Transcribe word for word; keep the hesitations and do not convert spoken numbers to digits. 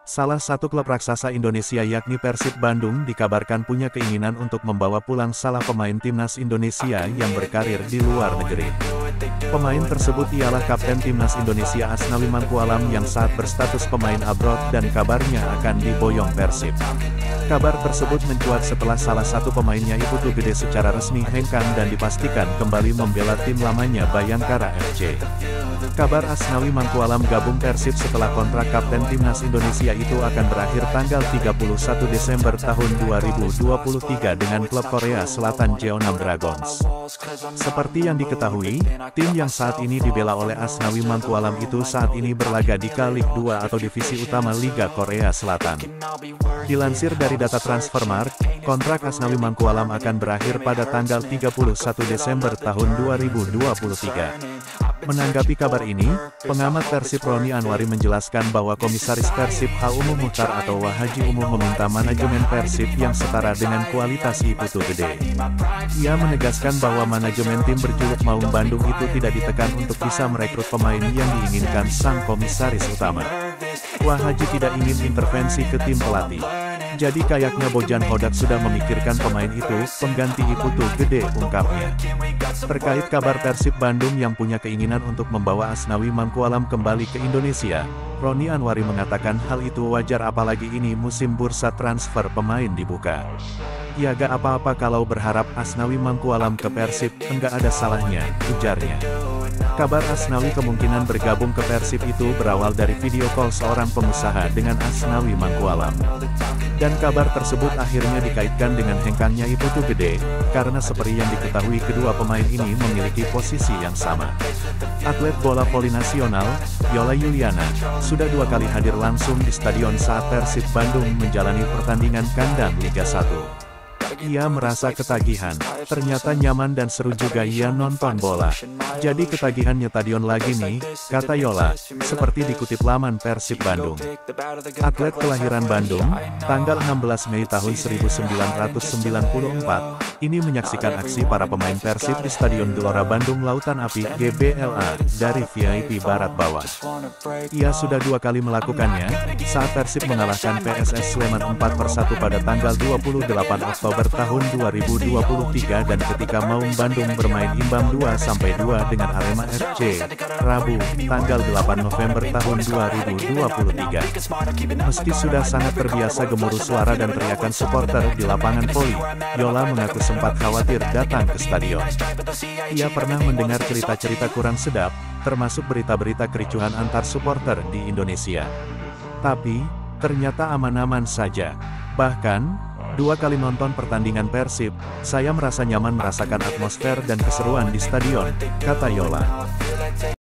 Salah satu klub raksasa Indonesia yakni Persib Bandung dikabarkan punya keinginan untuk membawa pulang salah pemain timnas Indonesia yang berkarir di luar negeri. Pemain tersebut ialah Kapten Timnas Indonesia Asnawi Mangkualam yang saat berstatus pemain abroad dan kabarnya akan diboyong Persib. Kabar tersebut mencuat setelah salah satu pemainnya Iputu Gede secara resmi hengkang dan dipastikan kembali membela tim lamanya Bayangkara F C. Kabar Asnawi Mangkualam gabung Persib setelah kontrak Kapten Timnas Indonesia itu akan berakhir tanggal tiga puluh satu Desember tahun dua ribu dua puluh tiga dengan klub Korea Selatan Jeonnam Dragons. Seperti yang diketahui, tim yang saat ini dibela oleh Asnawi Mangkualam itu saat ini berlaga di K League dua atau Divisi Utama Liga Korea Selatan. Dilansir dari data Transfermarkt, kontrak Asnawi Mangkualam akan berakhir pada tanggal tiga puluh satu Desember tahun dua ribu dua puluh tiga. Menanggapi kabar ini, pengamat Persib Roni Anwari menjelaskan bahwa Komisaris Persib H. Umum Muchtar atau Wahaji Umum meminta manajemen Persib yang setara dengan kualitas Iputu Gede. Ia menegaskan bahwa manajemen tim berjuluk Maung Bandung itu tidak ditekan untuk bisa merekrut pemain yang diinginkan sang komisaris utama. Wahaji tidak ingin intervensi ke tim pelatih. Jadi kayaknya Bojan Hodak sudah memikirkan pemain itu, pengganti Iputu Gede, ungkapnya. Terkait kabar Persib Bandung yang punya keinginan untuk membawa Asnawi Mangkualam kembali ke Indonesia, Roni Anwari mengatakan hal itu wajar apalagi ini musim bursa transfer pemain dibuka. Ya gak apa-apa kalau berharap Asnawi Mangkualam ke Persib, enggak ada salahnya, ujarnya. Kabar Asnawi kemungkinan bergabung ke Persib itu berawal dari video call seorang pengusaha dengan Asnawi Mangkualam. Dan kabar tersebut akhirnya dikaitkan dengan hengkangnya Iputu Gede, karena seperti yang diketahui kedua pemain ini memiliki posisi yang sama. Atlet bola voli nasional, Yola Yuliana, sudah dua kali hadir langsung di stadion saat Persib Bandung menjalani pertandingan kandang Liga satu. Ia merasa ketagihan, ternyata nyaman dan seru juga ia nonton bola. Jadi ketagihan nyetadion lagi nih, kata Yola, seperti dikutip laman Persib Bandung. Atlet kelahiran Bandung, tanggal enam belas Mei tahun seribu sembilan ratus sembilan puluh empat, ini menyaksikan aksi para pemain Persib di Stadion Gelora Bandung Lautan Api G B L A dari V I P Barat Bawah. Ia sudah dua kali melakukannya, saat Persib mengalahkan P S S Sleman empat per satu pada tanggal dua puluh delapan Oktober tahun dua ribu dua puluh tiga dan ketika Maung Bandung bermain imbang dua sampai dua dengan Arema F C, Rabu, tanggal delapan November tahun dua ribu dua puluh tiga. Meski sudah sangat terbiasa gemuruh suara dan teriakan supporter di lapangan voli, Yola mengaku sempat khawatir datang ke stadion. Ia pernah mendengar cerita-cerita kurang sedap, termasuk berita-berita kericuhan antar supporter di Indonesia. Tapi, ternyata aman-aman saja. Bahkan, dua kali nonton pertandingan Persib, saya merasa nyaman merasakan atmosfer dan keseruan di stadion, kata Yola.